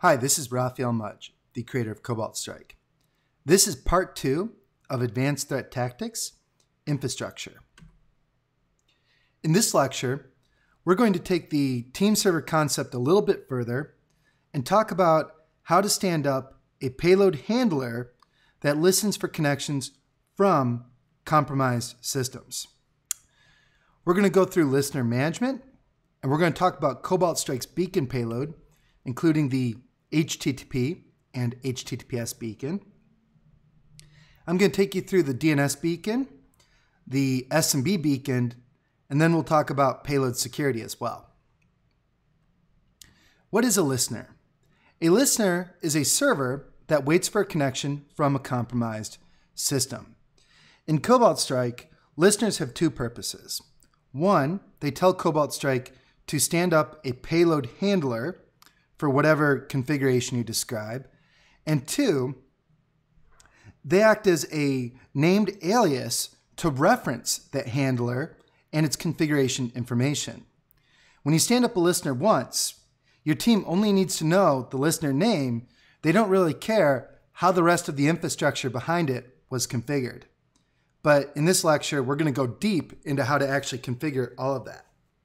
Hi, this is Raphael Mudge, the creator of Cobalt Strike. This is part 2 of Advanced Threat Tactics, Infrastructure. In this lecture, we're going to take the team server concept a little bit further and talk about how to stand up a payload handler that listens for connections from compromised systems. We're going to go through listener management, and we're going to talk about Cobalt Strike's beacon payload, including the HTTP and HTTPS beacon. I'm going to take you through the DNS beacon, the SMB beacon, and then we'll talk about payload security as well. What is a listener? A listener is a server that waits for a connection from a compromised system. In Cobalt Strike, listeners have two purposes. One, they tell Cobalt Strike to stand up a payload handler for whatever configuration you describe. And two, they act as a named alias to reference that handler and its configuration information. When you stand up a listener once, your team only needs to know the listener name. They don't really care how the rest of the infrastructure behind it was configured. But in this lecture, we're going to go deep into how to actually configure all of that.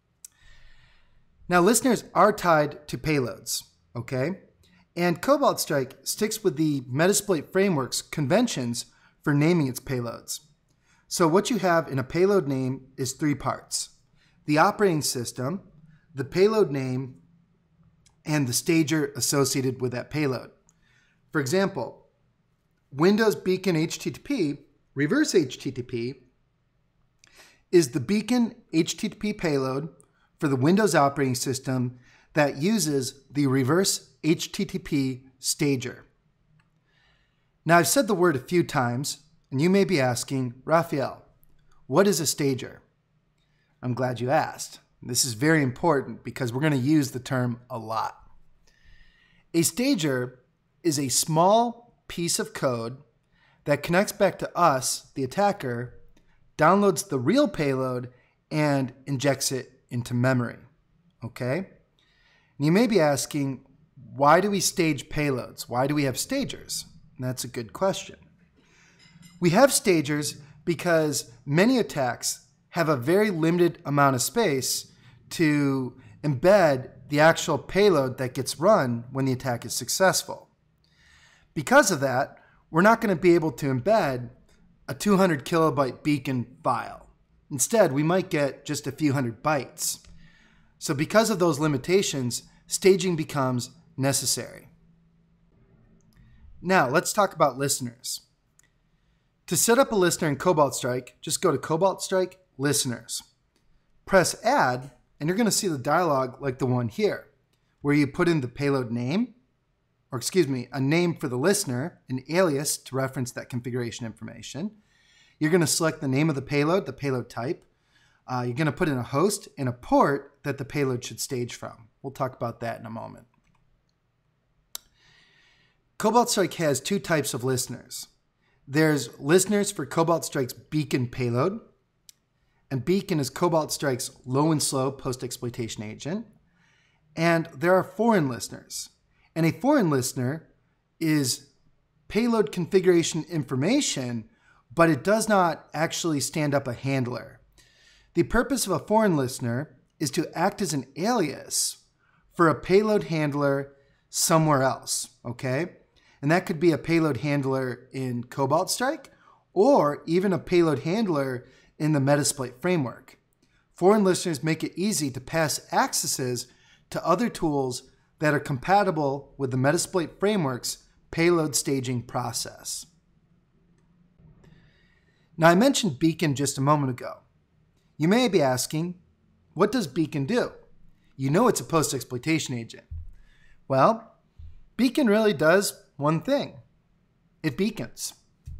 Now, listeners are tied to payloads, okay? And Cobalt Strike sticks with the Metasploit framework's conventions for naming its payloads. So what you have in a payload name is three parts: the operating system, the payload name, and the stager associated with that payload. For example, Windows Beacon HTTP, reverse HTTP, is the beacon HTTP payload for the Windows operating system that uses the reverse HTTP stager. Now, I've said the word a few times, and you may be asking, Raphael, what is a stager? I'm glad you asked. This is very important because we're going to use the term a lot. A stager is a small piece of code that connects back to us, the attacker, downloads the real payload, and injects it into memory, okay? And you may be asking, why do we stage payloads? Why do we have stagers? And that's a good question. We have stagers because many attacks have a very limited amount of space to embed the actual payload that gets run when the attack is successful. Because of that, we're not going to be able to embed a 200 kilobyte beacon file. Instead, we might get just a few hundred bytes. So because of those limitations, staging becomes necessary. Now, let's talk about listeners. To set up a listener in Cobalt Strike, just go to Cobalt Strike, Listeners. Press Add, and you're going to see the dialog like the one here, where you put in the payload name, or excuse me, a name for the listener, an alias to reference that configuration information. You're going to select the name of the payload type. You're going to put in a host and a port that the payload should stage from. We'll talk about that in a moment. Cobalt Strike has two types of listeners. There's listeners for Cobalt Strike's beacon payload, and beacon is Cobalt Strike's low and slow post-exploitation agent. And there are foreign listeners. And a foreign listener is payload configuration information, but it does not actually stand up a handler. The purpose of a foreign listener is to act as an alias for a payload handler somewhere else, okay? And that could be a payload handler in Cobalt Strike or even a payload handler in the Metasploit framework. Foreign listeners make it easy to pass accesses to other tools that are compatible with the Metasploit framework's payload staging process. Now, I mentioned beacon just a moment ago. You may be asking, what does beacon do? You know it's a post-exploitation agent. Well, beacon really does one thing. It beacons.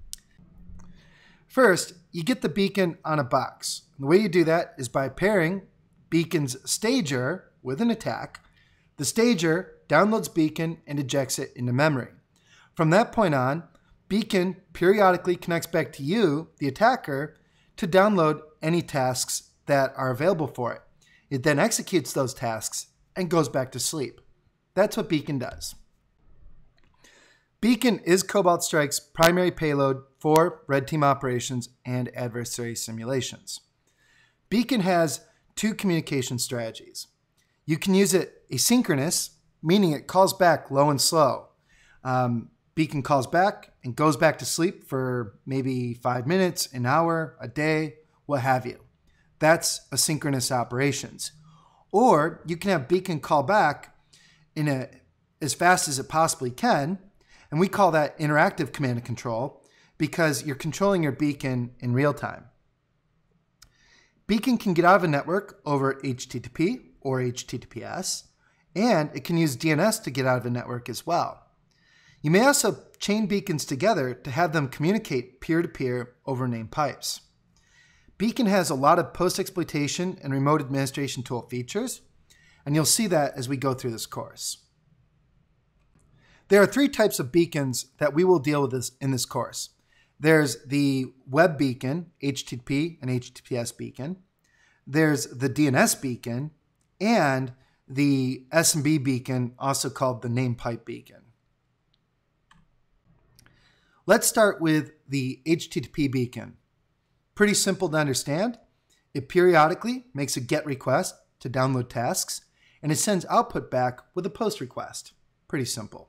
First, you get the beacon on a box. The way you do that is by pairing beacon's stager with an attack. The stager downloads beacon and ejects it into memory. From that point on, beacon periodically connects back to you, the attacker, to download any tasks that are available for it. It then executes those tasks and goes back to sleep. That's what beacon does. Beacon is Cobalt Strike's primary payload for red team operations and adversary simulations. Beacon has two communication strategies. You can use it asynchronous, meaning it calls back low and slow. Beacon calls back and goes back to sleep for maybe 5 minutes, an hour, a day, what have you. That's asynchronous operations. Or you can have Beacon call back as fast as it possibly can, and we call that interactive command and control because you're controlling your beacon in real time. Beacon can get out of a network over HTTP or HTTPS, and it can use DNS to get out of a network as well. You may also chain beacons together to have them communicate peer-to-peer over named pipes. Beacon has a lot of post-exploitation and remote administration tool features, and you'll see that as we go through this course. There are three types of beacons that we will deal with in this course. There's the web beacon, HTTP and HTTPS beacon. There's the DNS beacon and the SMB beacon, also called the name pipe beacon. Let's start with the HTTP beacon. Pretty simple to understand. It periodically makes a GET request to download tasks, and it sends output back with a POST request. Pretty simple.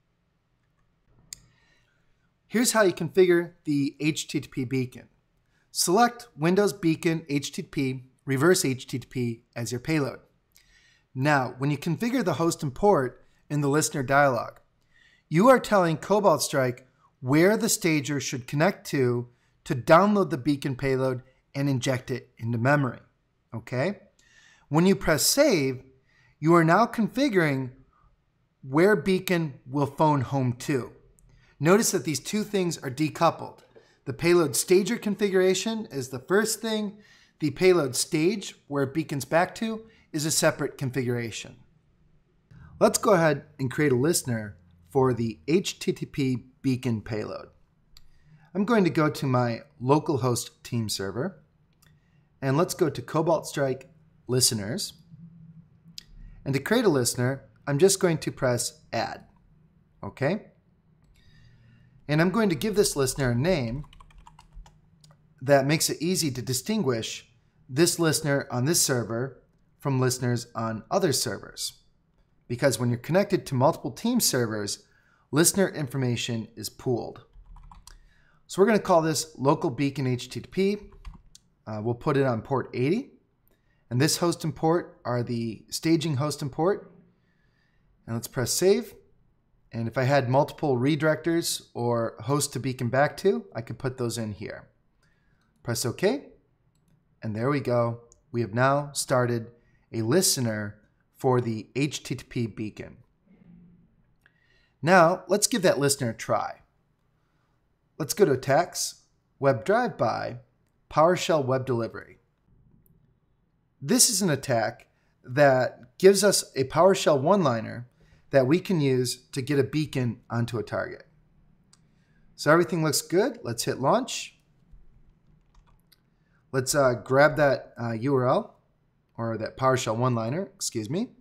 Here's how you configure the HTTP beacon. Select Windows Beacon HTTP, Reverse HTTP as your payload. Now, when you configure the host and port in the listener dialog, you are telling Cobalt Strike where the stager should connect to download the beacon payload and inject it into memory. Okay? When you press save, you are now configuring where beacon will phone home to. Notice that these two things are decoupled. The payload stager configuration is the first thing. The payload stage, where it beacons back to, is a separate configuration. Let's go ahead and create a listener for the HTTP beacon payload. I'm going to go to my localhost team server, and let's go to Cobalt Strike listeners. And to create a listener, I'm just going to press add. Okay? And I'm going to give this listener a name that makes it easy to distinguish this listener on this server from listeners on other servers. Because when you're connected to multiple team servers, listener information is pooled. So we're going to call this local beacon HTTP. We'll put it on port 80. And this host and port are the staging host and port. And let's press save. And if I had multiple redirectors or hosts to beacon back to, I could put those in here. Press OK. And there we go. We have now started a listener for the HTTP beacon. Now, let's give that listener a try. Let's go to Attacks, Web Drive-By, PowerShell Web Delivery. This is an attack that gives us a PowerShell one-liner that we can use to get a beacon onto a target. So everything looks good. Let's hit launch. Let's grab that URL, or that PowerShell one-liner, excuse me.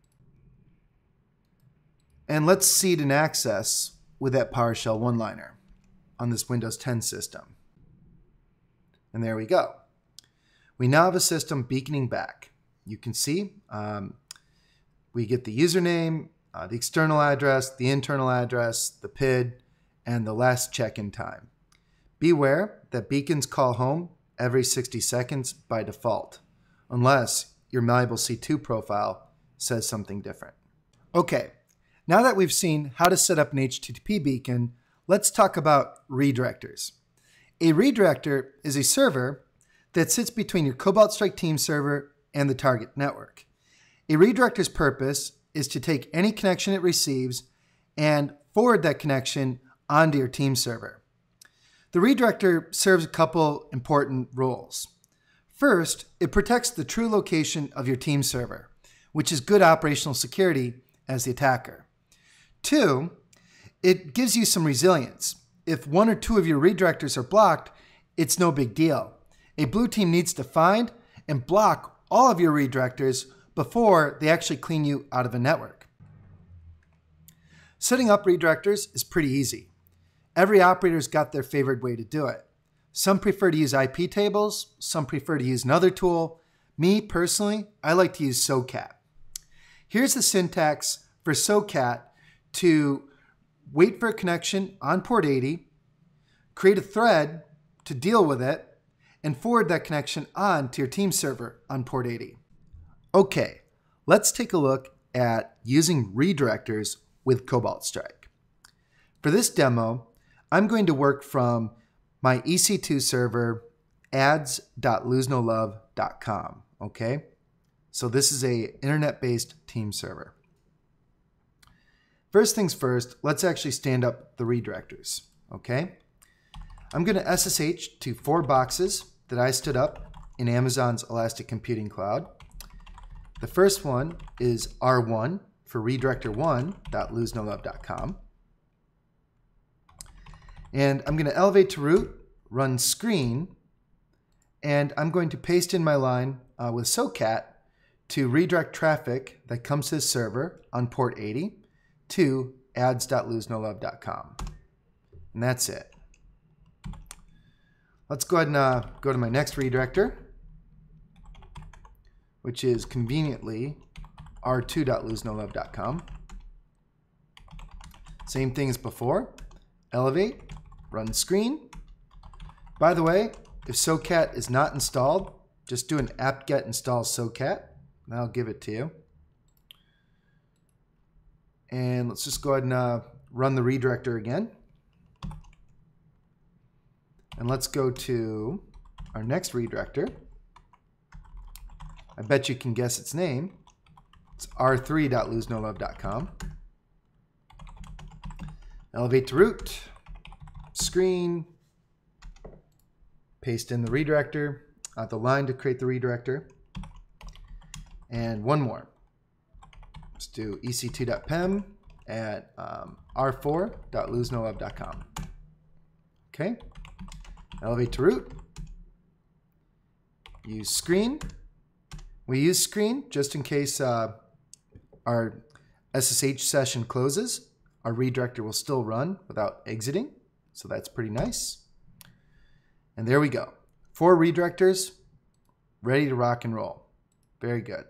And let's seed an access with that PowerShell one-liner on this Windows 10 system. And there we go. We now have a system beaconing back. You can see we get the username, the external address, the internal address, the PID, and the last check-in time. Beware that beacons call home every 60 seconds by default, unless your malleable C2 profile says something different. Okay, now that we've seen how to set up an HTTP beacon, let's talk about redirectors. A redirector is a server that sits between your Cobalt Strike team server and the target network. A redirector's purpose is to take any connection it receives and forward that connection onto your team server. The redirector serves a couple important roles. First, it protects the true location of your team server, which is good operational security as the attacker. Two, it gives you some resilience. If one or two of your redirectors are blocked, it's no big deal. A blue team needs to find and block all of your redirectors before they actually clean you out of a network. Setting up redirectors is pretty easy. Every operator's got their favorite way to do it. Some prefer to use IP tables, some prefer to use another tool. Me, personally, I like to use SOCAT. Here's the syntax for SOCAT to wait for a connection on port 80, create a thread to deal with it, and forward that connection on to your team server on port 80. Okay, let's take a look at using redirectors with Cobalt Strike. For this demo, I'm going to work from my EC2 server ads.losenolove.com, okay? So this is a internet-based team server. First things first, let's actually stand up the redirectors, okay? I'm going to SSH to 4 boxes that I stood up in Amazon's Elastic Computing Cloud. The first one is R1 for redirector1.losenolove.com. And I'm going to elevate to root, run screen, and I'm going to paste in my line with SOCAT to redirect traffic that comes to the server on port 80 to ads.losenolove.com. And that's it. Let's go ahead and go to my next redirector, which is conveniently r2.losenolove.com. Same thing as before. Elevate, run screen. By the way, if SOCAT is not installed, just do an apt-get install SOCAT, and I'll give it to you. And let's just go ahead and run the redirector again. And let's go to our next redirector. I bet you can guess its name. It's r3.losenolove.com. Elevate to root, screen, paste in the redirector, the line to create the redirector, and one more. Let's do ec2.pem at r4.losenolove.com. Okay, elevate to root, use screen. We use screen just in case our SSH session closes. Our redirector will still run without exiting, so that's pretty nice. And there we go. 4 redirectors ready to rock and roll. Very good.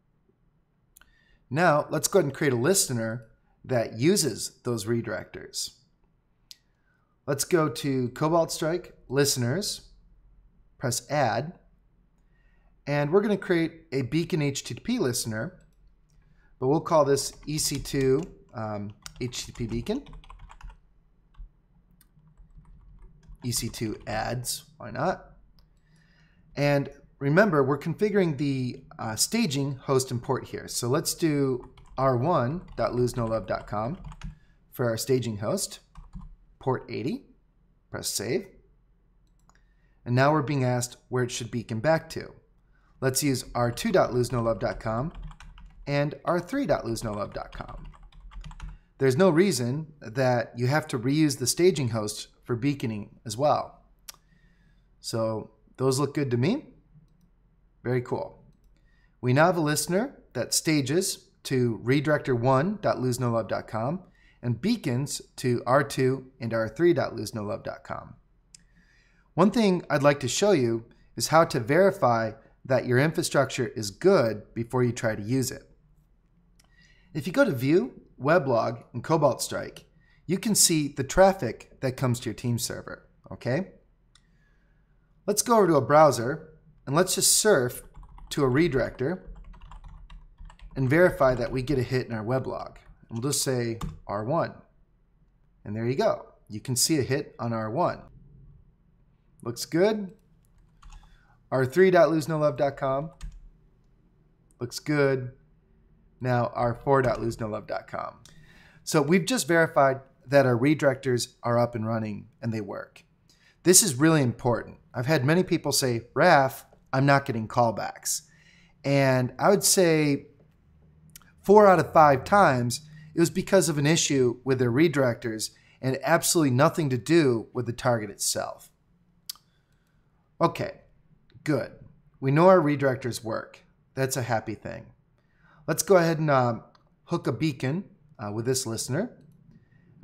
Now let's go ahead and create a listener that uses those redirectors. Let's go to Cobalt Strike, Listeners, press Add, and we're going to create a Beacon HTTP listener, but we'll call this EC2 HTTP Beacon. EC2 ads, why not? And remember, we're configuring the staging host and port here. So let's do r1.losenolove.com for our staging host, port 80, press save. And now we're being asked where it should beacon back to. Let's use r2.losenolove.com and r3.losenolove.com. There's no reason that you have to reuse the staging host for beaconing as well. So those look good to me. Very cool. We now have a listener that stages to redirector1.losenolove.com and beacons to r2 and r3.losenolove.com. One thing I'd like to show you is how to verify that your infrastructure is good before you try to use it. If you go to View, Weblog, and Cobalt Strike, you can see the traffic that comes to your team server, okay? Let's go over to a browser and let's just surf to a redirector and verify that we get a hit in our weblog. And we'll just say R1. And there you go. You can see a hit on R1. Looks good. R3.losenolove.com. Looks good. Now r4.losenolove.com. So we've just verified that our redirectors are up and running and they work. This is really important. I've had many people say, Raf, I'm not getting callbacks. And I would say 4 out of 5 times it was because of an issue with their redirectors and absolutely nothing to do with the target itself. Okay, good. We know our redirectors work. That's a happy thing. Let's go ahead and hook a beacon with this listener.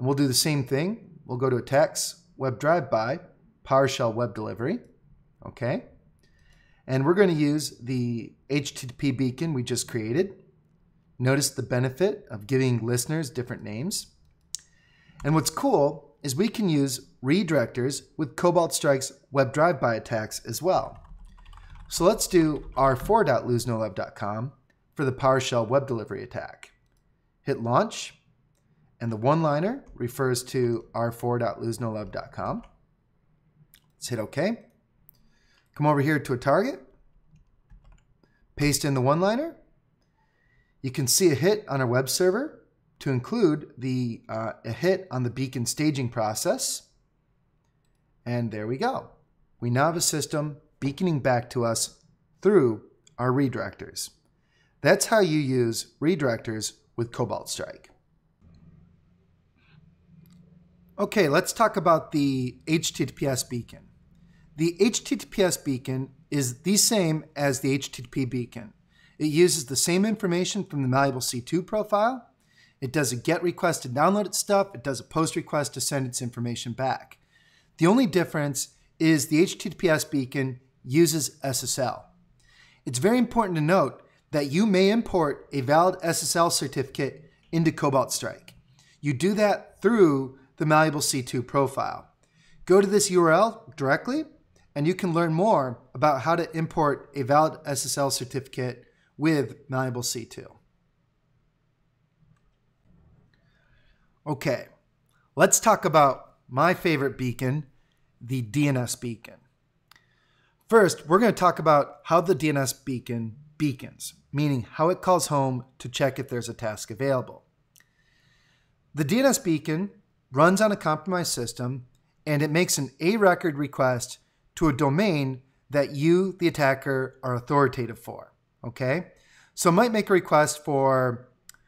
And we'll do the same thing. We'll go to attacks, web drive-by, PowerShell web delivery. Okay. And we're going to use the HTTP beacon we just created. Notice the benefit of giving listeners different names. And what's cool is we can use redirectors with Cobalt Strike's web drive-by attacks as well. So let's do r4.losenolove.com for the PowerShell web delivery attack. Hit launch, and the one-liner refers to r4.losenolove.com. Let's hit OK. Come over here to a target, paste in the one-liner. You can see a hit on our web server to include a hit on the beacon staging process. And there we go. We now have a system beaconing back to us through our redirectors. That's how you use redirectors with Cobalt Strike. Okay, let's talk about the HTTPS beacon. The HTTPS beacon is the same as the HTTP beacon. It uses the same information from the Malleable C2 profile. It does a GET request to download its stuff. It does a POST request to send its information back. The only difference is the HTTPS beacon uses SSL. It's very important to note that you may import a valid SSL certificate into Cobalt Strike. You do that through the Malleable C2 profile. Go to this URL directly, and you can learn more about how to import a valid SSL certificate with Malleable C2. Okay, let's talk about my favorite beacon, the DNS Beacon. First, we're going to talk about how the DNS Beacon beacons, meaning how it calls home to check if there's a task available. The DNS Beacon runs on a compromised system, and it makes an A record request to a domain that you, the attacker, are authoritative for. Okay? So it might make a request for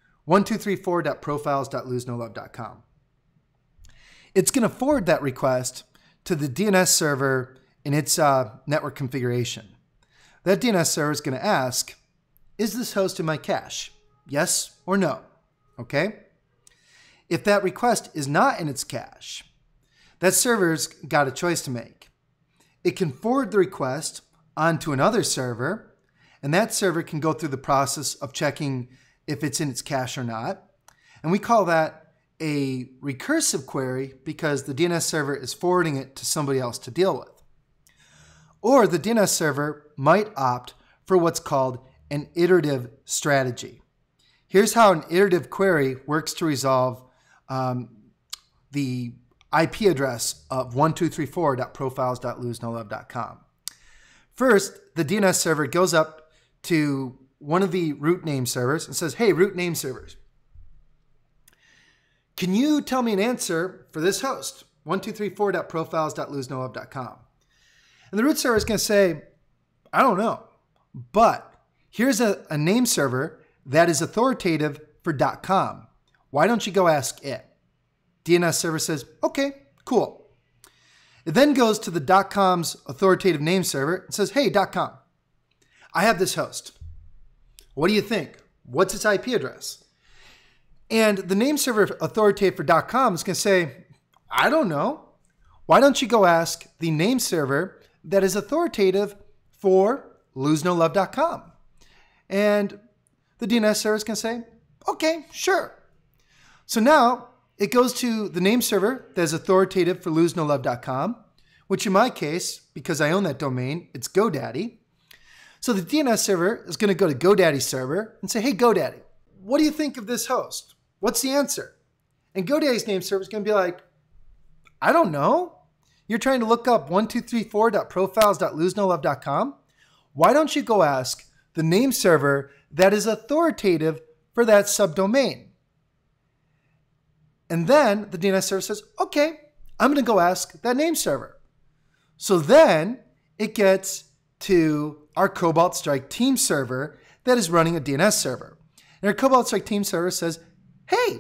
1234.profiles.losenolove.com. It's going to forward that request to the DNS server in its network configuration. That DNS server is going to ask, is this host in my cache? Yes or no? Okay? If that request is not in its cache, that server's got a choice to make. It can forward the request onto another server, and that server can go through the process of checking if it's in its cache or not. And we call that a recursive query because the DNS server is forwarding it to somebody else to deal with. Or the DNS server might opt for what's called an iterative strategy. Here's how an iterative query works to resolve the IP address of 1234.profiles.losenolove.com. First, the DNS server goes up to one of the root name servers and says, hey, root name servers, can you tell me an answer for this host, 1234.profiles.losenolove.com? And the root server is going to say, I don't know, but here's a name server that is authoritative for .com. Why don't you go ask it? DNS server says, okay, cool. It then goes to the .com's authoritative name server and says, hey, .com, I have this host. What do you think? What's its IP address? And the name server authoritative for .com is going to say, I don't know. Why don't you go ask the name server that is authoritative for losenolove.com? And the DNS server is going to say, okay, sure. So now it goes to the name server that is authoritative for losenolove.com, which in my case, because I own that domain, it's GoDaddy. So the DNS server is going to go to GoDaddy server and say, hey, GoDaddy, what do you think of this host? What's the answer? And GoDaddy's name server is going to be like, I don't know. You're trying to look up 1234.profiles.losenolove.com? Why don't you go ask the name server that is authoritative for that subdomain? And then the DNS server says, okay, I'm going to go ask that name server. So then it gets to our Cobalt Strike team server that is running a DNS server. And our Cobalt Strike team server says, hey,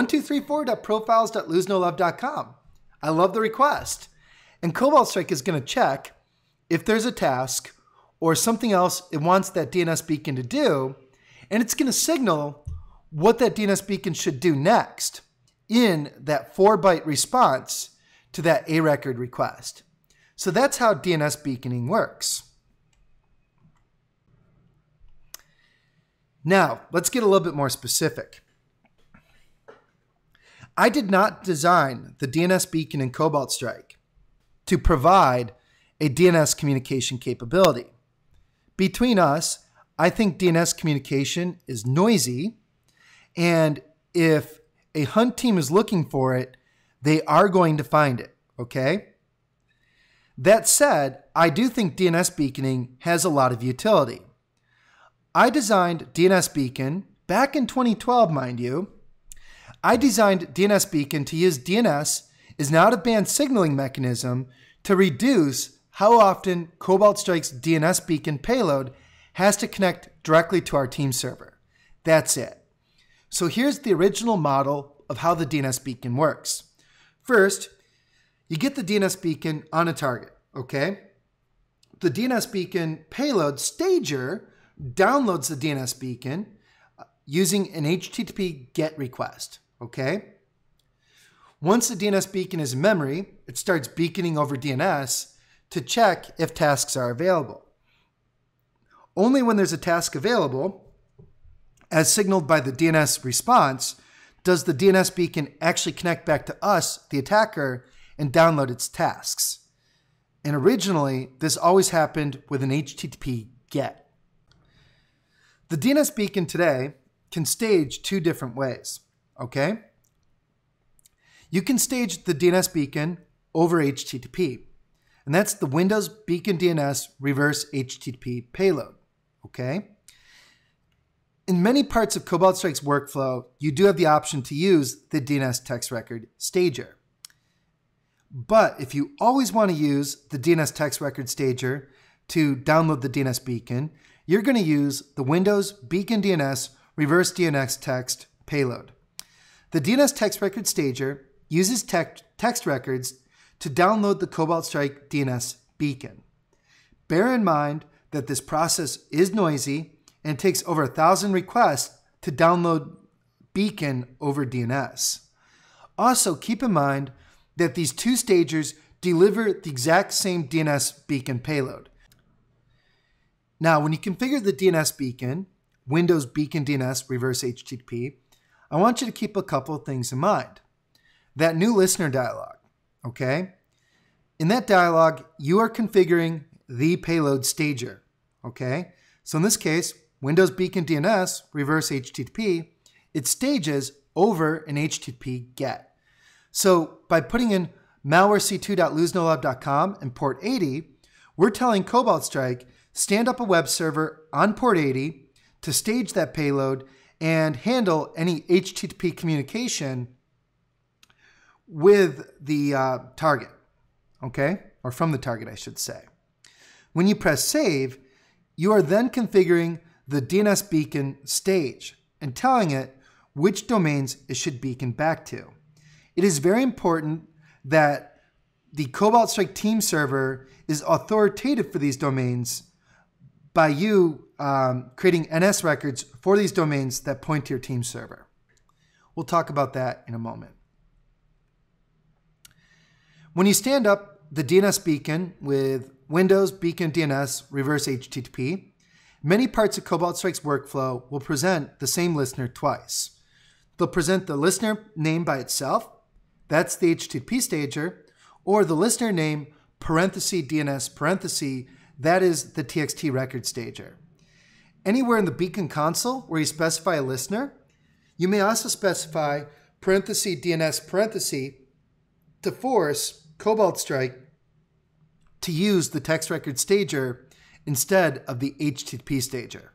1234.profiles.losenolove.com. I love the request. And Cobalt Strike is going to check if there's a task or something else it wants that DNS beacon to do, and it's going to signal what that DNS beacon should do next. in that 4-byte response to that A record request. So that's how DNS beaconing works. Now, let's get a little bit more specific. I did not design the DNS beacon in Cobalt Strike to provide a DNS communication capability. Between us, I think DNS communication is noisy, and if a hunt team is looking for it, they are going to find it, okay? That said, I do think DNS beaconing has a lot of utility. I designed DNS Beacon back in 2012, mind you. I designed DNS Beacon to use DNS as an out-of-band signaling mechanism to reduce how often Cobalt Strike's DNS Beacon payload has to connect directly to our team server. That's it. So here's the original model of how the DNS Beacon works. First, you get the DNS Beacon on a target, okay? The DNS Beacon payload stager downloads the DNS beacon using an HTTP GET request, okay? Once the DNS beacon is in memory, it starts beaconing over DNS to check if tasks are available. Only when there's a task available, as signaled by the DNS response, does the DNS beacon actually connect back to us, the attacker, and download its tasks. And originally, this always happened with an HTTP GET. The DNS beacon today can stage two different ways, okay? You can stage the DNS beacon over HTTP, and that's the Windows Beacon DNS reverse HTTP payload, okay? In many parts of Cobalt Strike's workflow, you do have the option to use the DNS text record stager. But if you always want to use the DNS text record stager to download the DNS beacon, you're going to use the Windows Beacon DNS reverse DNS text payload. The DNS text record stager uses text records to download the Cobalt Strike DNS beacon. Bear in mind that this process is noisy and it takes over 1,000 requests to download beacon over DNS. Also, keep in mind that these two stagers deliver the exact same DNS beacon payload. Now, when you configure the DNS beacon, Windows Beacon DNS reverse HTTP, I want you to keep a couple of things in mind. That new listener dialog, okay? In that dialog, you are configuring the payload stager, okay? So in this case, Windows Beacon DNS reverse HTTP, it stages over an HTTP GET. So by putting in malwarec2.losenolove.com and port 80, we're telling Cobalt Strike, stand up a web server on port 80 to stage that payload and handle any HTTP communication with the target, okay? Or from the target, I should say. When you press save, you are then configuring the DNS beacon stage and telling it which domains it should beacon back to. It is very important that the Cobalt Strike team server is authoritative for these domains by you creating NS records for these domains that point to your team server. We'll talk about that in a moment. When you stand up the DNS beacon with Windows Beacon DNS reverse HTTP, many parts of Cobalt Strike's workflow will present the same listener twice. They'll present the listener name by itself, that's the HTTP stager, or the listener name parenthesis DNS parenthesis, that is the TXT record stager. Anywhere in the beacon console where you specify a listener, you may also specify parenthesis DNS parenthesis to force Cobalt Strike to use the text record stager instead of the HTTP stager.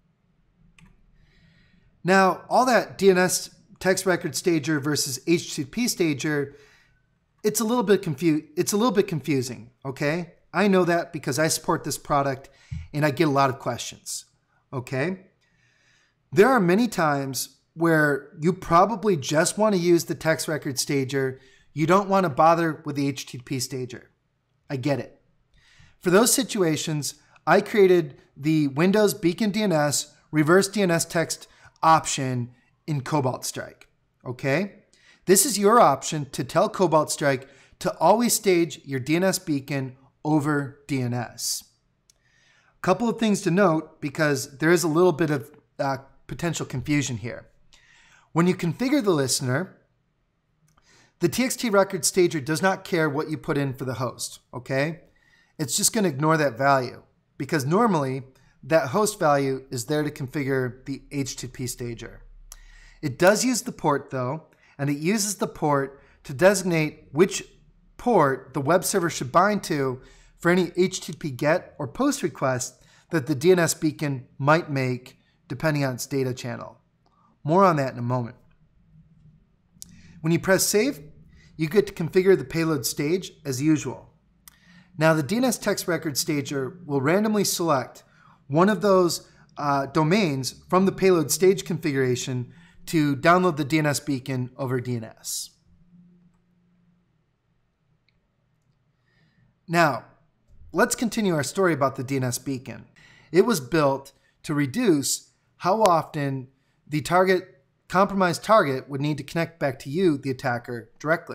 Now, all that DNS text record stager versus HTTP stager, it's a little bit confusing, okay? I know that because I support this product and I get a lot of questions, okay? There are many times where you probably just want to use the text record stager. You don't want to bother with the HTTP stager. I get it. For those situations, I created the Windows Beacon DNS reverse DNS text option in Cobalt Strike, okay? This is your option to tell Cobalt Strike to always stage your DNS beacon over DNS. A couple of things to note because there is a little bit of potential confusion here. When you configure the listener, the TXT record stager does not care what you put in for the host, okay? It's just going to ignore that value because normally that host value is there to configure the HTTP stager. It does use the port though, and it uses the port to designate which port the web server should bind to for any HTTP GET or POST request that the DNS beacon might make depending on its data channel. More on that in a moment. When you press save, you get to configure the payload stage as usual. Now the DNS text record stager will randomly select one of those domains from the payload stage configuration to download the DNS beacon over DNS. Now, let's continue our story about the DNS beacon. It was built to reduce how often the compromised target would need to connect back to you, the attacker, directly.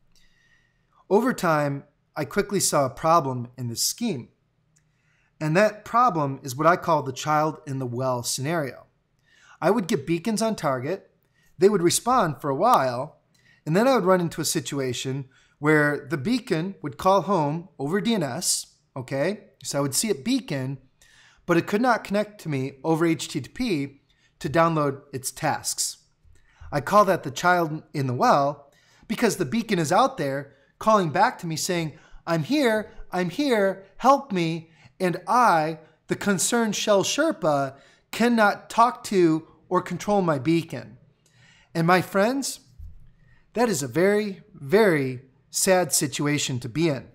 Over time, I quickly saw a problem in this scheme. And that problem is what I call the child in the well scenario. I would get beacons on target, they would respond for a while, and then I would run into a situation where the beacon would call home over DNS, okay? So I would see it beacon, but it could not connect to me over HTTP to download its tasks. I call that the child in the well because the beacon is out there calling back to me saying, I'm here, help me, and I, the concerned Shell Sherpa, cannot talk to or control my beacon. And my friends, that is a very, very sad situation to be in.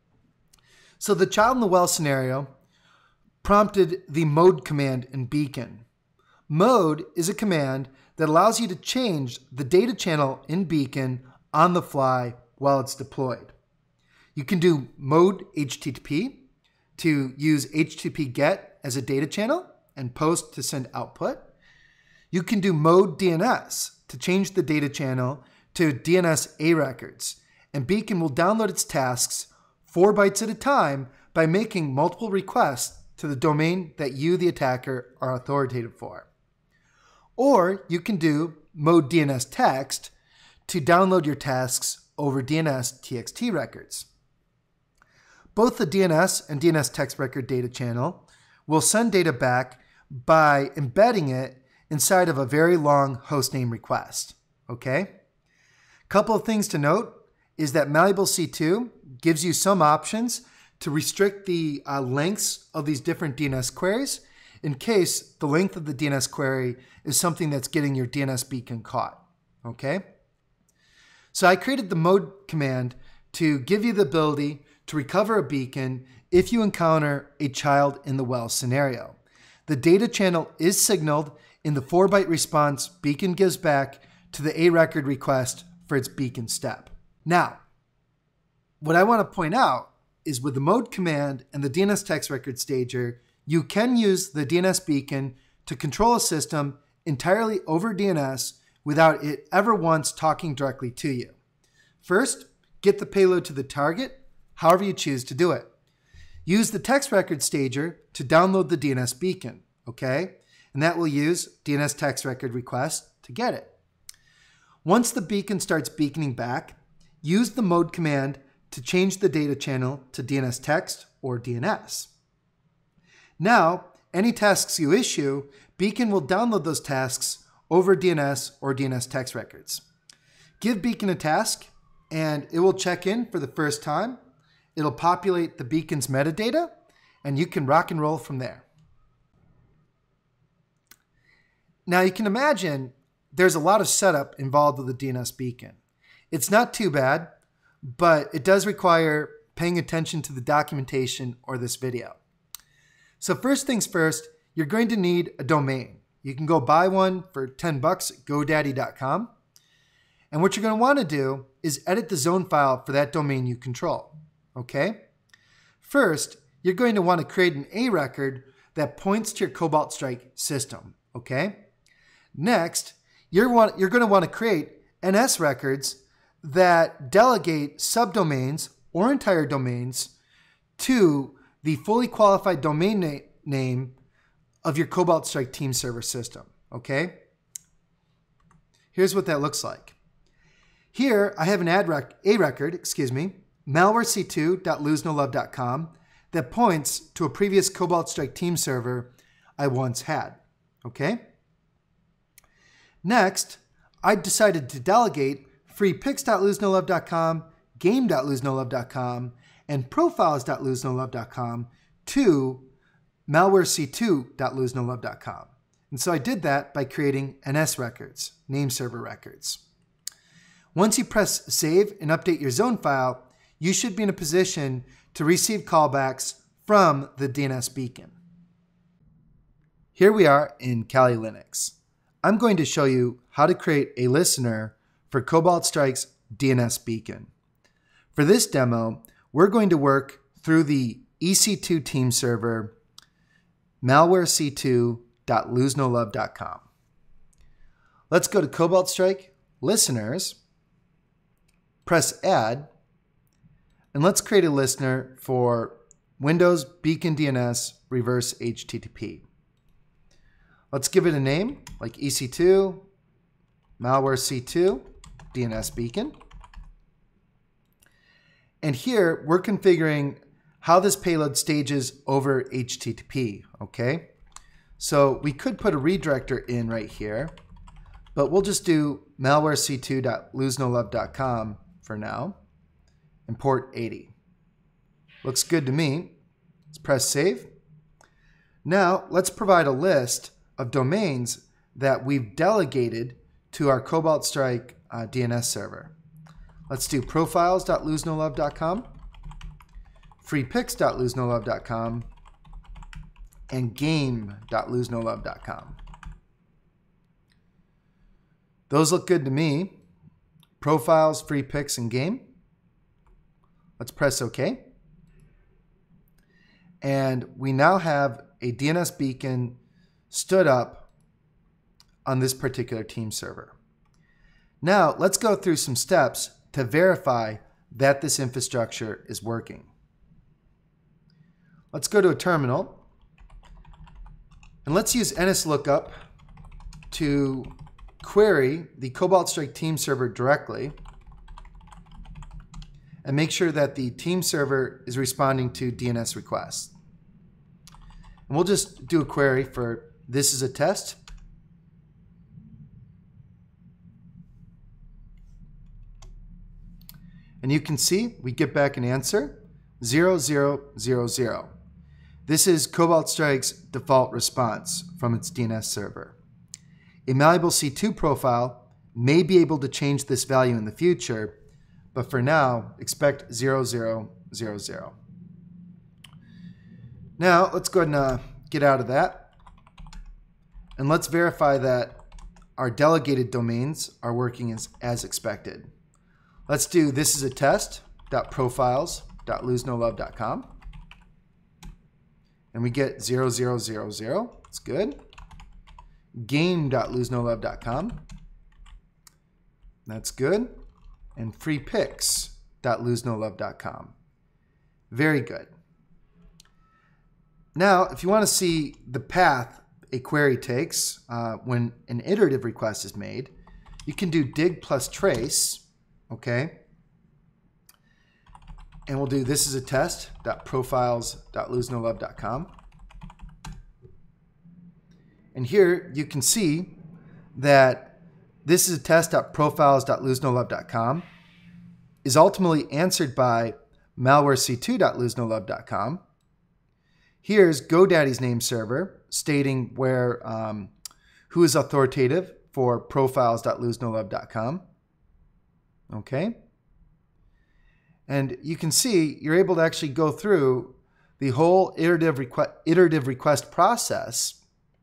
So the child in the well scenario prompted the mode command in Beacon. Mode is a command that allows you to change the data channel in Beacon on the fly while it's deployed. You can do mode HTTP to use HTTP GET as a data channel and POST to send output. You can do mode DNS to change the data channel to DNS A records, and Beacon will download its tasks 4 bytes at a time by making multiple requests to the domain that you, the attacker, are authoritative for. Or you can do mode DNS text to download your tasks over DNS TXT records. Both the DNS and DNS text record data channel will send data back by embedding it inside of a very long hostname request. Okay? Couple of things to note is that Malleable C2 gives you some options to restrict the lengths of these different DNS queries in case the length of the DNS query is something that's getting your DNS beacon caught. Okay? So I created the mode command to give you the ability to recover a beacon if you encounter a child in the well scenario. The data channel is signaled in the 4-byte response Beacon gives back to the A record request for its beacon step. Now, what I want to point out is with the mode command and the DNS text record stager, you can use the DNS beacon to control a system entirely over DNS without it ever once talking directly to you. First, get the payload to the target, however you choose to do it. Use the text record stager to download the DNS beacon, okay? And that will use DNS text record request to get it. Once the beacon starts beaconing back, use the mode command to change the data channel to DNS text or DNS. Now, any tasks you issue, Beacon will download those tasks over DNS or DNS text records. Give Beacon a task and it will check in for the first time. It'll populate the beacon's metadata and you can rock and roll from there. Now you can imagine there's a lot of setup involved with the DNS beacon. It's not too bad, but it does require paying attention to the documentation or this video. So first things first, you're going to need a domain. You can go buy one for 10 bucks at GoDaddy.com. And what you're going to want to do is edit the zone file for that domain you control. Okay? First, you're going to want to create an A record that points to your Cobalt Strike system. Okay? Next, you're going to want to create NS records that delegate subdomains or entire domains to the fully qualified domain name of your Cobalt Strike team server system, okay? Here's what that looks like. Here, I have an a record, malwarec2.losenolove.com, that points to a previous Cobalt Strike team server I once had, okay? Next, I decided to delegate freepix.losenolove.com, game.losenolove.com, and profiles.losenolove.com to malwarec2.losenolove.com. And so I did that by creating NS records, name server records. Once you press save and update your zone file, you should be in a position to receive callbacks from the DNS Beacon. Here we are in Kali Linux. I'm going to show you how to create a listener for Cobalt Strike's DNS Beacon. For this demo, we're going to work through the EC2 team server malwarec2.losenolove.com. Let's go to Cobalt Strike, Listeners, press Add, and let's create a listener for Windows Beacon DNS Reverse HTTP. Let's give it a name like EC2, malwarec2, DNS Beacon. And here we're configuring how this payload stages over HTTP, okay? So we could put a redirector in right here, but we'll just do malwarec2.losenolove.com for now, and port 80. Looks good to me. Let's press save. Now let's provide a list of domains that we've delegated to our Cobalt Strike DNS server. Let's do profiles.losenolove.com, freepix.losenolove.com, and game.losenolove.com. Those look good to me. Profiles, freepix, and game. Let's press OK. And we now have a DNS beacon stood up on this particular team server. Now let's go through some steps to verify that this infrastructure is working. Let's go to a terminal and let's use NSLOOKUP to query the Cobalt Strike team server directly and make sure that the team server is responding to DNS requests. And we'll just do a query for this is a test. And you can see we get back an answer, 0000. This is Cobalt Strike's default response from its DNS server. A malleable C2 profile may be able to change this value in the future, but for now, expect 0000. Now, let's go ahead and get out of that. And let's verify that our delegated domains are working as expected. Let's do this is a test.profiles.losenolove.com. And we get 0000. That's good. Game.losenolove.com. That's good. And freepix.losenolove.com. Very good. Now, if you want to see the path a query takes when an iterative request is made, you can do dig plus trace, okay? And we'll do this is a test.profiles.losenolove.com. And here you can see that this is a test.profiles.losenolove.com is ultimately answered by malwarec2.losenolove.com. Here's GoDaddy's name server stating where who is authoritative for profiles.losenolove.com. Okay. And you can see you're able to actually go through the whole iterative request process,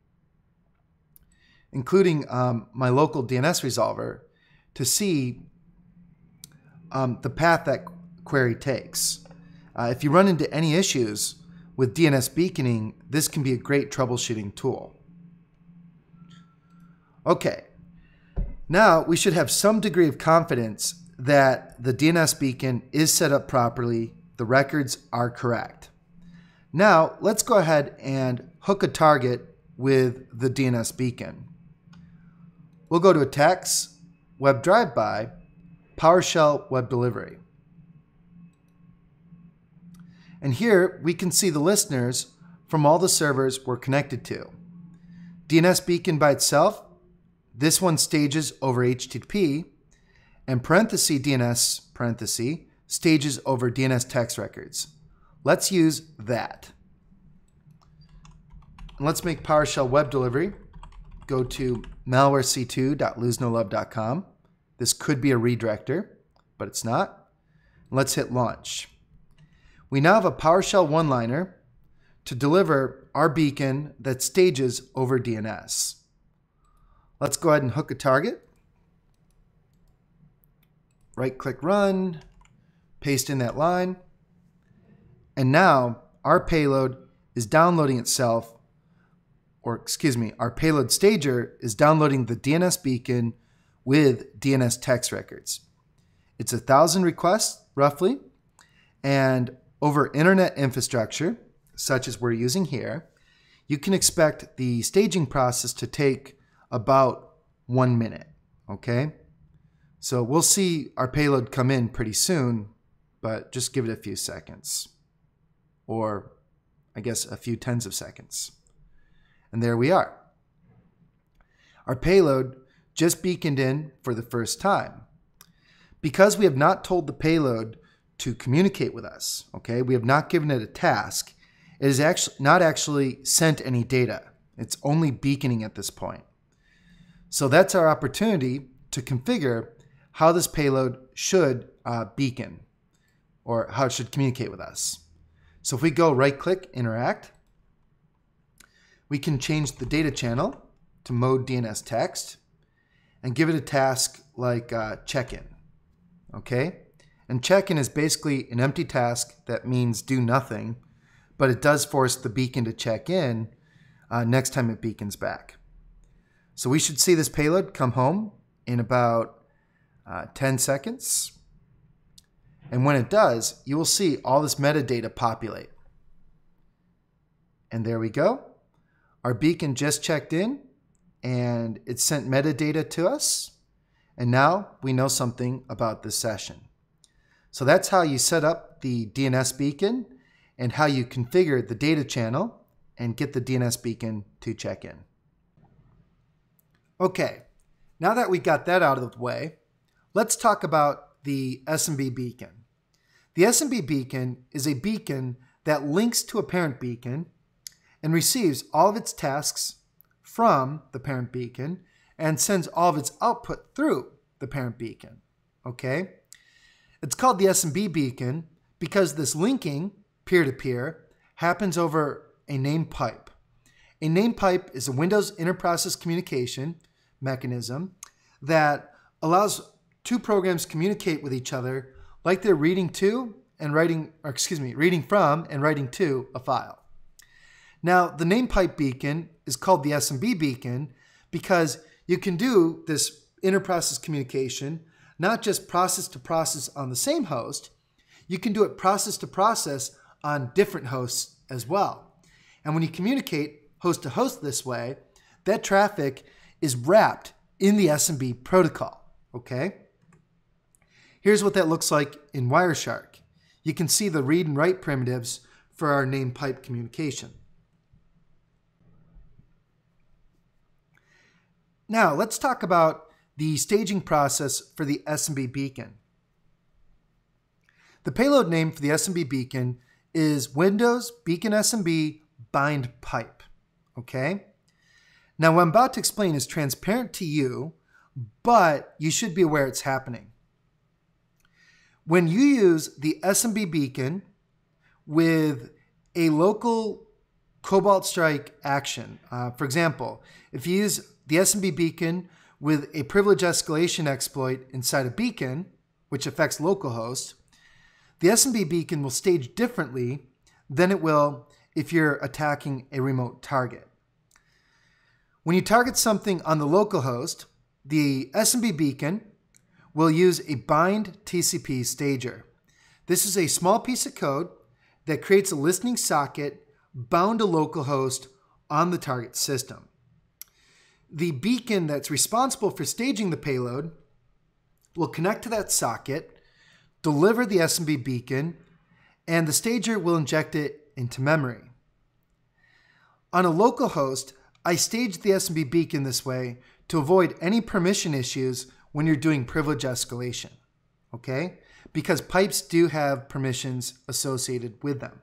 including my local DNS resolver, to see the path that query takes. If you run into any issues with DNS beaconing, this can be a great troubleshooting tool. Okay, Now we should have some degree of confidence that the DNS beacon is set up properly, the records are correct. Now let's go ahead and hook a target with the DNS beacon. We'll go to Attacks, Web Drive-By, PowerShell Web Delivery. And here we can see the listeners from all the servers we're connected to. DNS beacon by itself, this one stages over HTTP, and DNS stages over DNS text records. Let's use that. And let's make PowerShell Web Delivery. Go to malwarec2.losenolove.com. This could be a redirector, but it's not. Let's hit launch. We now have a PowerShell one-liner to deliver our beacon that stages over DNS. Let's go ahead and hook a target. Right-click Run, paste in that line, and now our payload is downloading itself, or excuse me, our payload stager is downloading the DNS beacon with DNS text records. It's 1,000 requests, roughly, and over internet infrastructure, such as we're using here, you can expect the staging process to take about 1 minute, okay? So we'll see our payload come in pretty soon, but just give it a few seconds, or I guess a few tens of seconds. And there we are. Our payload just beaconed in for the first time. Because we have not told the payload to communicate with us, okay, we have not given it a task, it is actually not actually sent any data. It's only beaconing at this point. So that's our opportunity to configure how this payload should beacon, or how it should communicate with us. So if we go right-click, Interact, we can change the data channel to Mode DNS Text and give it a task like check-in, okay? And check-in is basically an empty task that means do nothing, but it does force the beacon to check in next time it beacons back. So we should see this payload come home in about 10 seconds. And when it does, you will see all this metadata populate. And there we go. Our beacon just checked in and it sent metadata to us. And now we know something about this session. So that's how you set up the DNS beacon and how you configure the data channel and get the DNS beacon to check in. Okay, now that we got that out of the way, let's talk about the SMB beacon. The SMB beacon is a beacon that links to a parent beacon and receives all of its tasks from the parent beacon and sends all of its output through the parent beacon, okay? It's called the SMB beacon because this linking peer-to-peer happens over a named pipe. A named pipe is a Windows interprocess communication mechanism that allows two programs communicate with each other like they're reading from and writing to a file. Now, the named pipe beacon is called the SMB beacon because you can do this interprocess communication not just process to process on the same host, you can do it process to process on different hosts as well. And when you communicate host to host this way, that traffic is wrapped in the SMB protocol, okay? Here's what that looks like in Wireshark. You can see the read and write primitives for our named pipe communication. Now, let's talk about the staging process for the SMB beacon. The payload name for the SMB beacon is Windows Beacon SMB Bind Pipe, okay? Now, what I'm about to explain is transparent to you, but you should be aware it's happening. When you use the SMB beacon with a local Cobalt strike action, for example, if you use the SMB beacon with a privilege escalation exploit inside a beacon, which affects localhost, the SMB beacon will stage differently than it will if you're attacking a remote target. When you target something on the localhost, the SMB beacon will use a bind TCP stager. This is a small piece of code that creates a listening socket bound to localhost on the target system. The beacon that's responsible for staging the payload will connect to that socket, deliver the SMB beacon, and the stager will inject it into memory. On a local host, I staged the SMB beacon this way to avoid any permission issues when you're doing privilege escalation, okay? Because pipes do have permissions associated with them.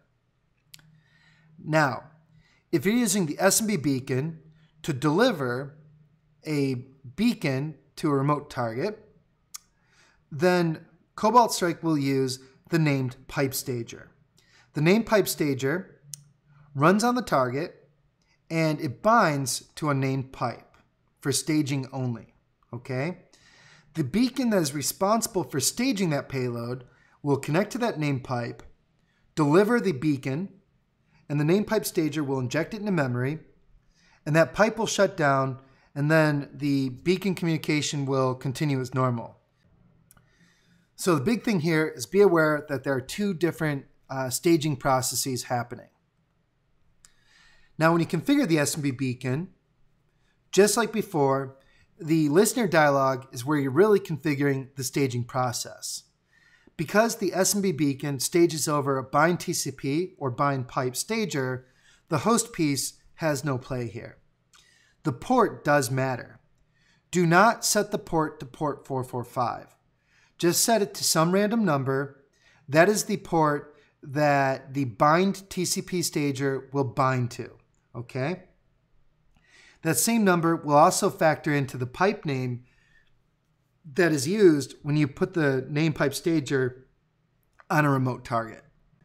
Now, if you're using the SMB beacon to deliver a beacon to a remote target, then Cobalt Strike will use the named pipe stager. The named pipe stager runs on the target and it binds to a named pipe for staging only, okay? The beacon that is responsible for staging that payload will connect to that named pipe, deliver the beacon, and the named pipe stager will inject it into memory, and that pipe will shut down, and then the beacon communication will continue as normal. So the big thing here is be aware that there are two different staging processes happening. Now, when you configure the SMB beacon, just like before, the listener dialog is where you're really configuring the staging process. Because the SMB beacon stages over a bind TCP or bind pipe stager, the host piece has no play here. The port does matter. Do not set the port to port 445. Just set it to some random number. That is the port that the bind TCP stager will bind to, okay? That same number will also factor into the pipe name that is used when you put the name pipe stager on a remote target.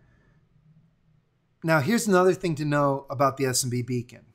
Now, here's another thing to know about the SMB beacon.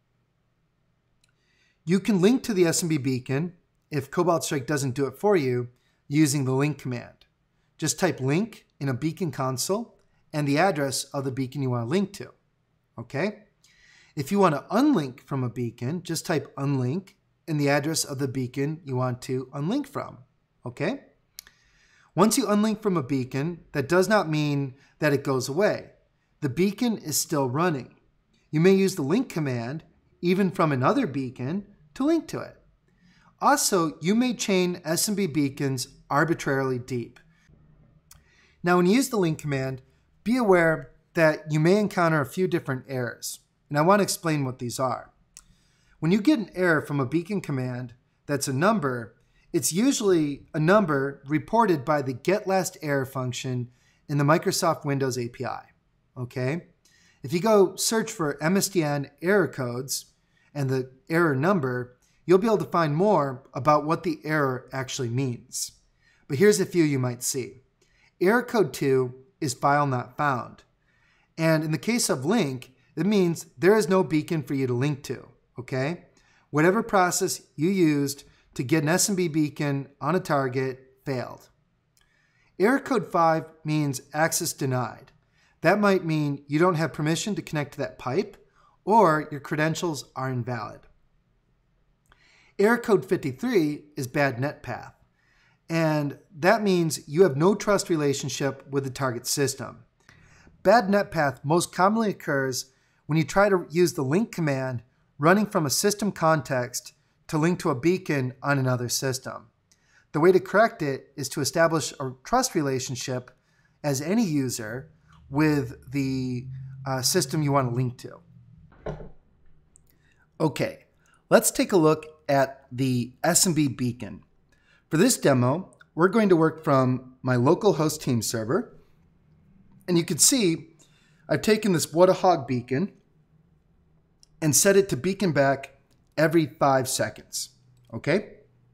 You can link to the SMB beacon if Cobalt Strike doesn't do it for you using the link command. Just type link in a beacon console and the address of the beacon you want to link to, okay? If you want to unlink from a beacon, just type unlink and the address of the beacon you want to unlink from, okay? Once you unlink from a beacon, that does not mean that it goes away. The beacon is still running. You may use the link command, even from another beacon, to link to it. Also, you may chain SMB beacons arbitrarily deep. Now, when you use the link command, be aware that you may encounter a few different errors. And I want to explain what these are. When you get an error from a beacon command that's a number, it's usually a number reported by the getLastError function in the Microsoft Windows API, okay? If you go search for MSDN error codes and the error number, you'll be able to find more about what the error actually means. But here's a few you might see. Error code 2 is file not found. And in the case of link, it means there is no beacon for you to link to, okay? Whatever process you used to get an SMB beacon on a target failed. Error code 5 means access denied. That might mean you don't have permission to connect to that pipe or your credentials are invalid. Error code 53 is bad net path. And that means you have no trust relationship with the target system. Bad net path most commonly occurs when you try to use the link command running from a system context to link to a beacon on another system. The way to correct it is to establish a trust relationship as any user with the system you want to link to. Okay, let's take a look at the SMB beacon. For this demo, we're going to work from my local host team server. And you can see I've taken this What a Hog beacon and set it to beacon back every 5 seconds, okay?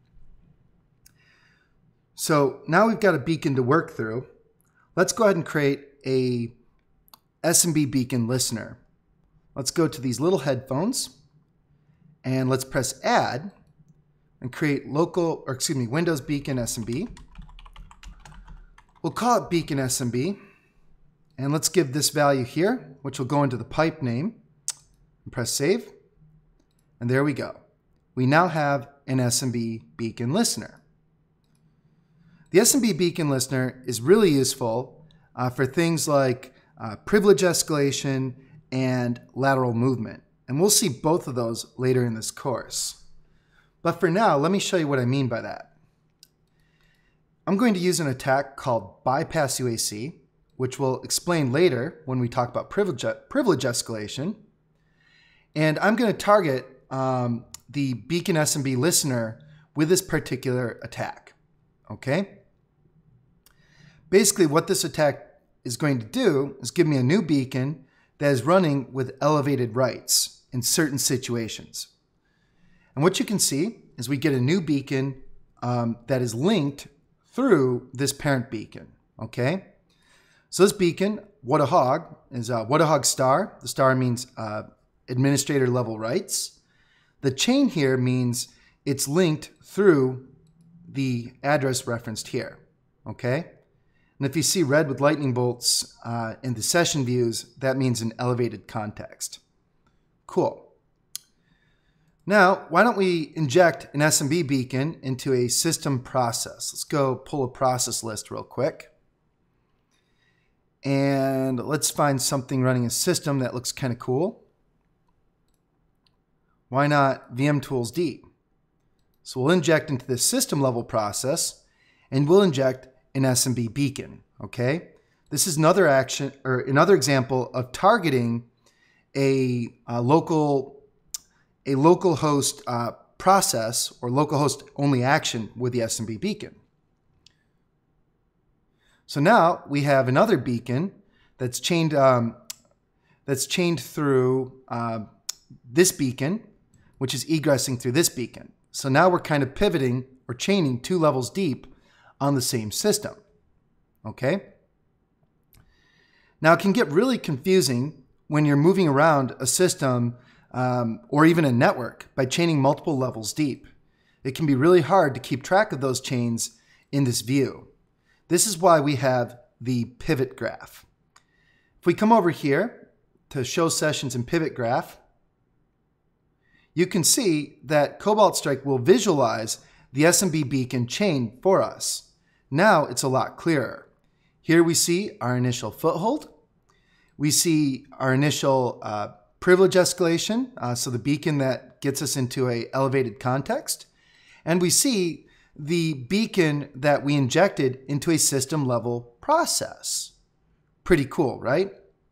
So now we've got a beacon to work through. Let's go ahead and create a SMB beacon listener. Let's go to these little headphones and let's press add and create Windows Beacon SMB. We'll call it Beacon SMB and let's give this value here, which will go into the pipe name, and press save. And there we go. We now have an SMB Beacon listener. The SMB Beacon listener is really useful for things like privilege escalation and lateral movement. And we'll see both of those later in this course. But for now, let me show you what I mean by that. I'm going to use an attack called bypass UAC, which we'll explain later when we talk about privilege escalation. And I'm going to target the Beacon SMB listener with this particular attack. Okay? Basically, what this attack is going to do is give me a new beacon that is running with elevated writes in certain situations. And what you can see is we get a new beacon that is linked through this parent beacon. Okay? So this beacon, what a hog, is what a hog star. The star means administrator level rights. The chain here means it's linked through the address referenced here. Okay? And if you see red with lightning bolts in the session views, that means an elevated context. Cool. Now, why don't we inject an SMB beacon into a system process? Let's go pull a process list real quick. And let's find something running a system that looks kind of cool. Why not VM-Tools D? So we'll inject into this system level process, and we'll inject an SMB beacon. Okay, this is another action or another example of targeting a local host process or local host only action with the SMB beacon. So now we have another beacon that's chained through this beacon, which is egressing through this beacon. So now we're kind of pivoting or chaining 2 levels deep on the same system. Okay? Now it can get really confusing when you're moving around a system or even a network by chaining multiple levels deep. It can be really hard to keep track of those chains in this view. This is why we have the pivot graph. If we come over here to show sessions in pivot graph, you can see that Cobalt Strike will visualize the SMB beacon chain for us. Now it's a lot clearer. Here we see our initial foothold. We see our initial privilege escalation, so the beacon that gets us into an elevated context. And we see the beacon that we injected into a system level process. Pretty cool, right?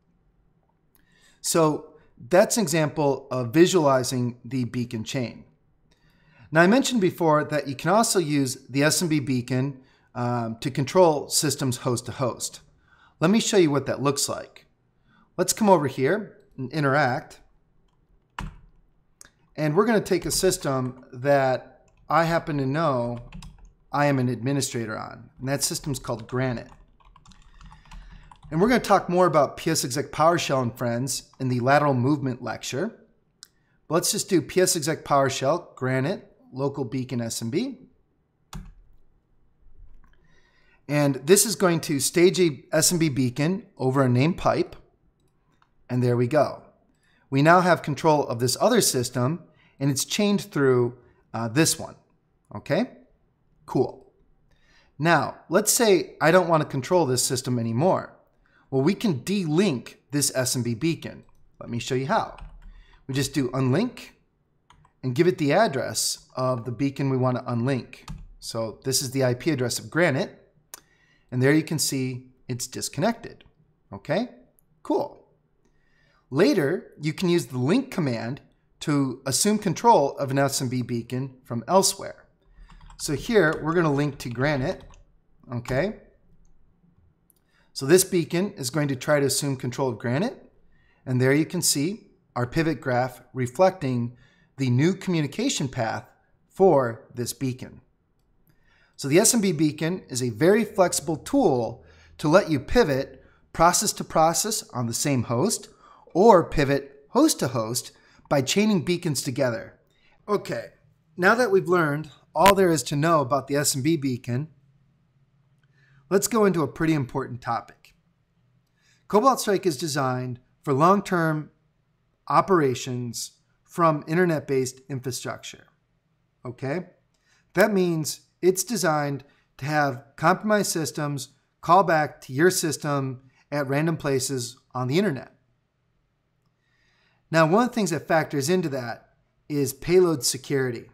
So that's an example of visualizing the beacon chain. Now I mentioned before that you can also use the SMB beacon to control systems host to host. Let me show you what that looks like. Let's come over here and interact. And we're going to take a system that I happen to know I am an administrator on. And that system's called Granite. And we're going to talk more about PSExec PowerShell and friends in the lateral movement lecture. But let's just do PSExec PowerShell, Granite, local beacon SMB. And this is going to stage a SMB beacon over a named pipe. And there we go. We now have control of this other system, and it's chained through this one. Okay? Cool. Now, let's say I don't want to control this system anymore. Well, we can de-link this SMB beacon. Let me show you how. We just do unlink and give it the address of the beacon we want to unlink. So this is the IP address of Granite. And there you can see it's disconnected. Okay? Cool. Later, you can use the link command to assume control of an SMB beacon from elsewhere. So here, we're going to link to Granite. Okay? So this beacon is going to try to assume control of Granite. And there you can see our pivot graph reflecting the new communication path for this beacon. So the SMB beacon is a very flexible tool to let you pivot process to process on the same host or pivot host to host by chaining beacons together. Okay, now that we've learned all there is to know about the SMB beacon, let's go into a pretty important topic. Cobalt Strike is designed for long-term operations from internet-based infrastructure. okay? That means it's designed to have compromised systems call back to your system at random places on the internet. Now, one of the things that factors into that is payload security.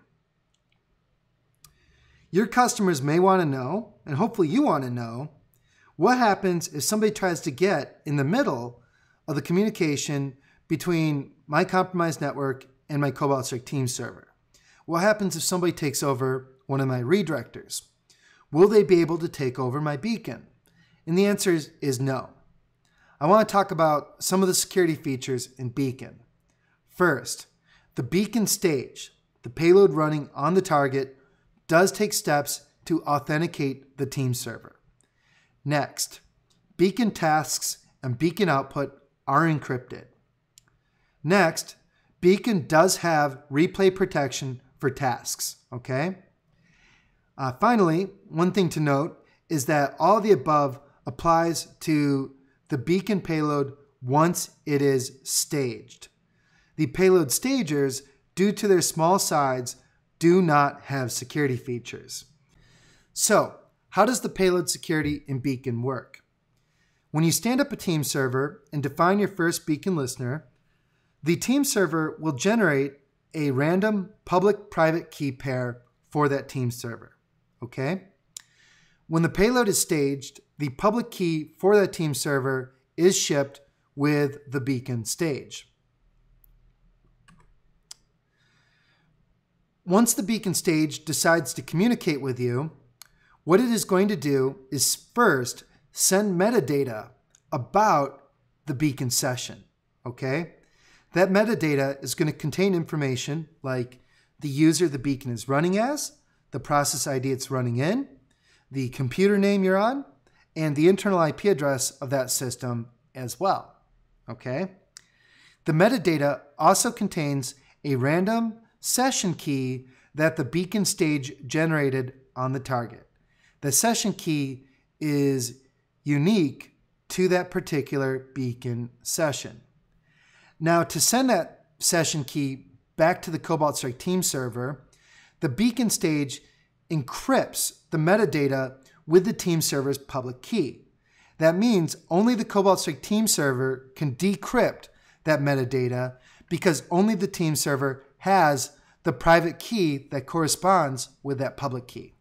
Your customers may want to know, and hopefully you want to know, what happens if somebody tries to get in the middle of the communication between my compromised network and my Cobalt Strike team server. What happens if somebody takes over one of my redirectors? Will they be able to take over my beacon? And the answer is no. I want to talk about some of the security features in Beacon. First, the Beacon stage, the payload running on the target, does take steps to authenticate the team server. Next, Beacon tasks and Beacon output are encrypted. Next, Beacon does have replay protection for tasks, okay? Finally, one thing to note is that all the above applies to the Beacon payload once it is staged. The payload stagers, due to their small size, do not have security features. So, how does the payload security in Beacon work? When you stand up a team server and define your first Beacon listener, the team server will generate a random public-private key pair for that team server, okay? When the payload is staged, the public key for that team server is shipped with the Beacon stage. Once the Beacon stage decides to communicate with you, what it is going to do is first send metadata about the Beacon session, okay? That metadata is going to contain information like the user the Beacon is running as, the process ID it's running in, the computer name you're on, and the internal IP address of that system as well, okay? The metadata also contains a random session key that the Beacon stage generated on the target. The session key is unique to that particular Beacon session. Now, to send that session key back to the Cobalt Strike team server, the Beacon stage encrypts the metadata with the team server's public key. That means only the Cobalt Strike team server can decrypt that metadata because only the team server has the private key that corresponds with that public key.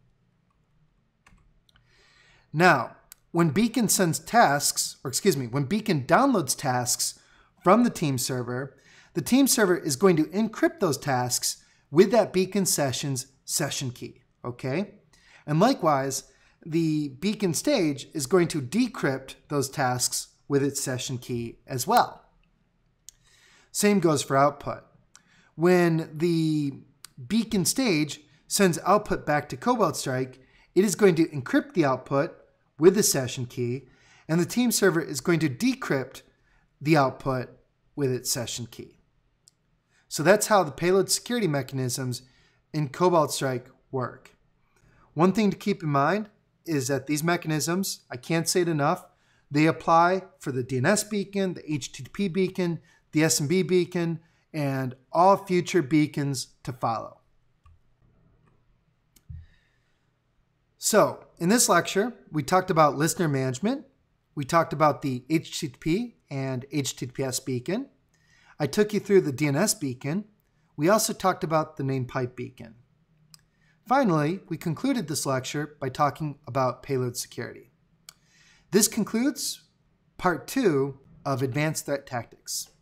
Now, when Beacon sends tasks, when Beacon downloads tasks from the team server is going to encrypt those tasks with that Beacon session's session key, okay? And likewise, the Beacon stage is going to decrypt those tasks with its session key as well. Same goes for output. When the Beacon stage sends output back to Cobalt Strike, it is going to encrypt the output with the session key, and the team server is going to decrypt the output with its session key. So that's how the payload security mechanisms in Cobalt Strike work. One thing to keep in mind is that these mechanisms, I can't say it enough, they apply for the DNS beacon, the HTTP beacon, the SMB beacon, and all future beacons to follow. So, in this lecture, we talked about listener management. We talked about the HTTP and HTTPS beacon. I took you through the DNS beacon. We also talked about the name pipe beacon. Finally, we concluded this lecture by talking about payload security. This concludes part 2 of Advanced Threat Tactics.